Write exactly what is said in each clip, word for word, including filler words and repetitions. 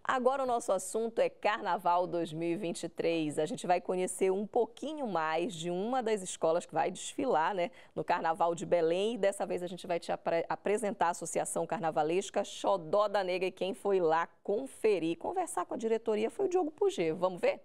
Agora o nosso assunto é Carnaval dois mil e vinte e três. A gente vai conhecer um pouquinho mais de uma das escolas que vai desfilar, né, no Carnaval de Belém. E dessa vez a gente vai te apre apresentar a Associação Carnavalesca Xodó da Nega. E quem foi lá conferir, conversar com a diretoria foi o Diogo Puget. Vamos ver?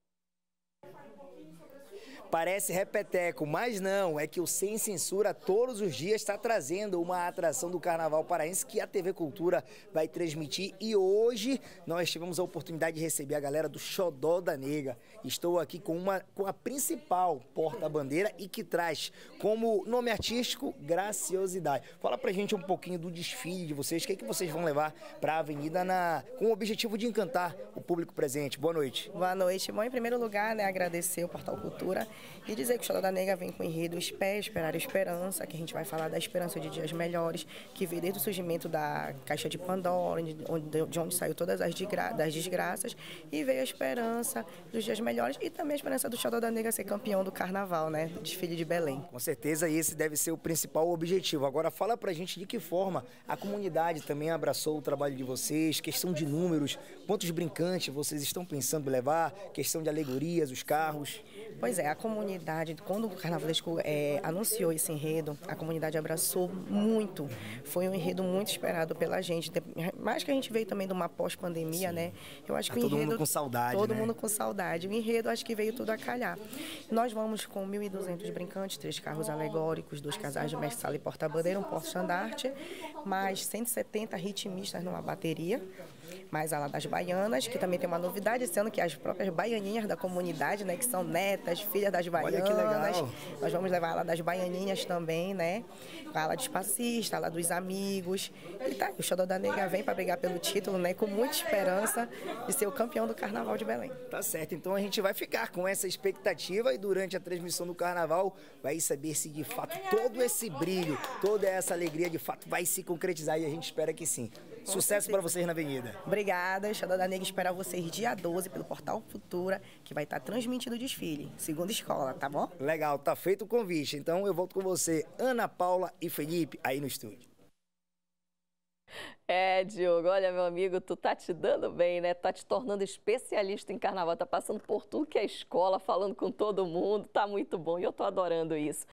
Parece repeteco, mas não, é que o Sem Censura todos os dias está trazendo uma atração do Carnaval paraense que a T V Cultura vai transmitir. E hoje nós tivemos a oportunidade de receber a galera do Xodó da Nega. Estou aqui com, uma, com a principal porta-bandeira e que traz como nome artístico Graciosidade. Fala pra gente um pouquinho do desfile de vocês, o que é que vocês vão levar para a avenida na, com o objetivo de encantar o público presente. Boa noite. Boa noite. Bom, em primeiro lugar, né, agradecer o Portal Cultura e dizer que o Xodó da Nega vem com o enredo Espé, Esperar Esperança, que a gente vai falar da esperança de dias melhores, que veio desde o surgimento da Caixa de Pandora, de onde, de onde saiu todas as das desgraças, e veio a esperança dos dias melhores e também a esperança do Xodó da Nega ser campeão do Carnaval, né, do desfile de Belém. Com certeza esse deve ser o principal objetivo. Agora fala pra gente de que forma a comunidade também abraçou o trabalho de vocês, questão de números, quantos brincantes vocês estão pensando em levar, questão de alegorias, os carros. Pois é, a comunidade, quando o Carnavalesco é, anunciou esse enredo, a comunidade abraçou muito. Foi um enredo muito esperado pela gente. Mais que a gente veio também de uma pós-pandemia, sim, né? Eu acho que tá o todo enredo... mundo com saudade, Todo né? mundo com saudade. O enredo, acho que veio tudo a calhar. Nós vamos com mil e duzentos brincantes, três carros alegóricos, dois casais de mestre-sala e porta-bandeira, um porta-estandarte, mais cento e setenta ritmistas numa bateria, mais a lá das baianas, que também tem uma novidade esse ano, que as próprias baianinhas da comunidade, né, que são netas, filhas das baianas. Olha que legal. Nós vamos levar a lá das baianinhas também, né, a lá dos passistas, a lá dos amigos. E tá, o Xodó da Nega vem para brigar pelo título, né, com muita esperança de ser o campeão do Carnaval de Belém. Tá certo, então a gente vai ficar com essa expectativa e durante a transmissão do Carnaval vai saber se de fato todo esse brilho, toda essa alegria de fato vai se concretizar e a gente espera que sim. Sucesso para vocês na avenida. Obrigada, o Xodó da Nega espera vocês dia doze pelo Portal Cultura, que vai estar transmitindo o desfile, segunda escola, tá bom? Legal, tá feito o convite. Então eu volto com você, Ana Paula e Felipe, aí no estúdio. É, Diogo, olha, meu amigo, tu tá te dando bem, né? Tá te tornando especialista em carnaval, tá passando por tudo que é escola, falando com todo mundo, tá muito bom e eu tô adorando isso.